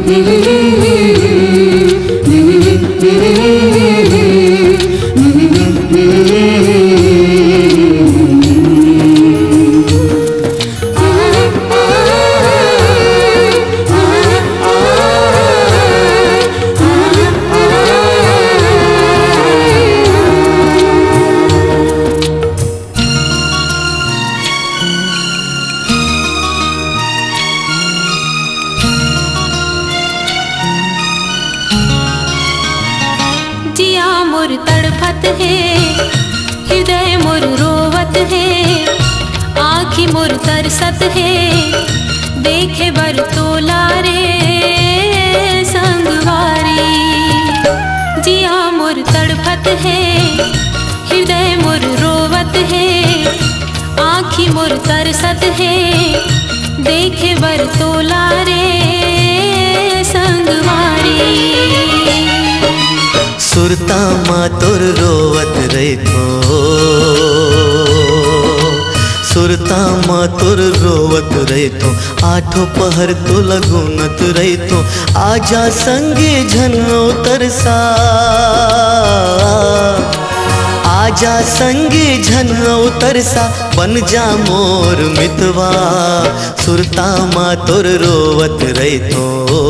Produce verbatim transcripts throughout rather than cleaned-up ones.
तड़फत है, हृदय मोर रोवत है, आँखी मोर तरसत है, देखे बर तोला रे संगवारी। जिया मोर तड़फत है, हृदय मोर रोवत है, आँखी मोर तरसत है, देखे बर तोला रे संगवारी। सुरता माँ तोर रोवत रही तो, सुरता माँ तोर रोवत रही तो, आठों पहर तो लगुनत रही तो, आजा संगे झनो तरसा, आजा संगे झनो तरसा, बन जा मोर मितवा। सुरता माँ तोर रोवत रही तो,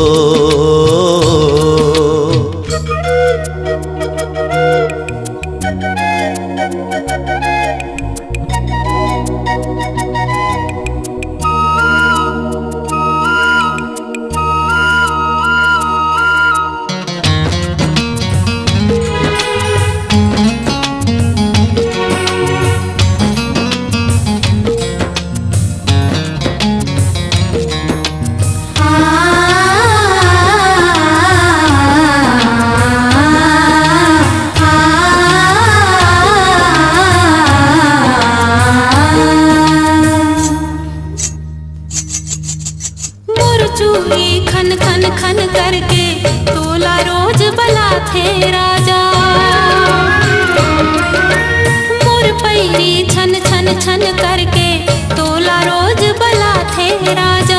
चूड़ी खन खन खन करके तोला रोज बला थे राजा। मोर पैरी छन छन छन करके तोला रोज बला थे राजा।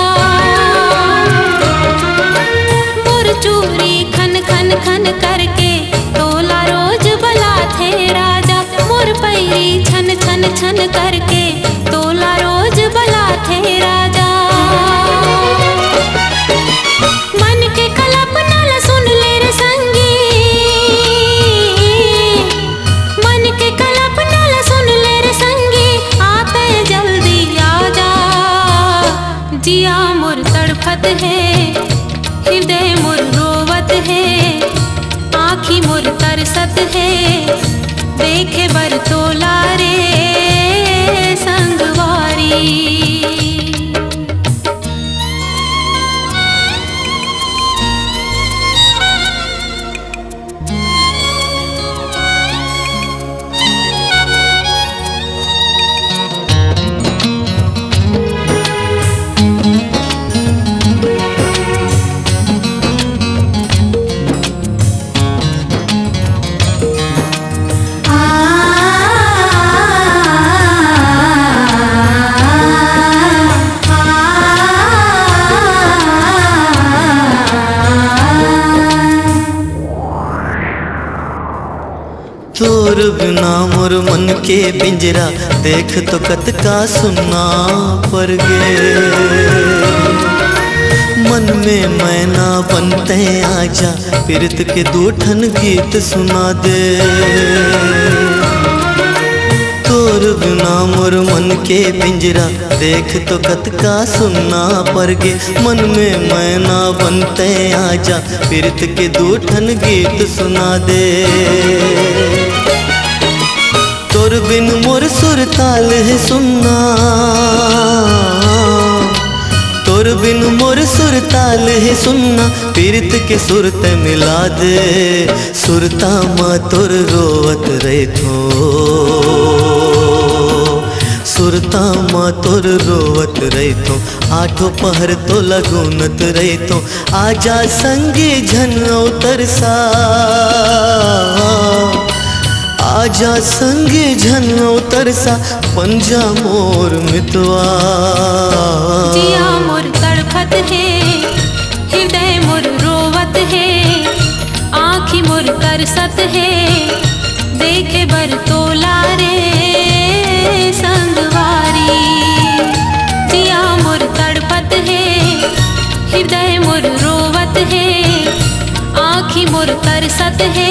मोर चूड़ी खन खन खन करके तोला रोज बला थे राजा। मोर पैरी छन छन छन करके तोला रोज बला थे राजा। जिया मोर तड़फत है, हृदय मोर रोवत है, आँखी मोर तरसत है, देखे बर तोला रे संगवारी। तोर बिना मोर मन के पिंजरा देख तो कत का सुनना पर गे। मन में मैना बनते आजा, पीरत के दूठन गीत सुना दे। तोर बिना मोर मन के पिंजरा देख तो कत का सुनना पर गे। मन में मैना बनते आजा, पीरत के दूठन गीत सुना दे। तोर बिन मोर सुर ताल है सुनना, तोर बिन मोर सुर ताल है सुनना, पीरत के सुरत मिला दे। सुरता माँ तोर रोवत रहे थो, सुरता माँ तोर रोवत रहे तो, आठों पहर तो लगुनत रहे तो, आजा संगे झनो तरसा, आजा संगे झनो तरसा, पंजा मोर मितवा। जिया मोर तड़फत है, हृदय मोर तरसत है, देखे बर तोला रे संगवारी। जिया मोर तड़पत है, हृदय मोर रोवत है, आँखी मोर तरसत है,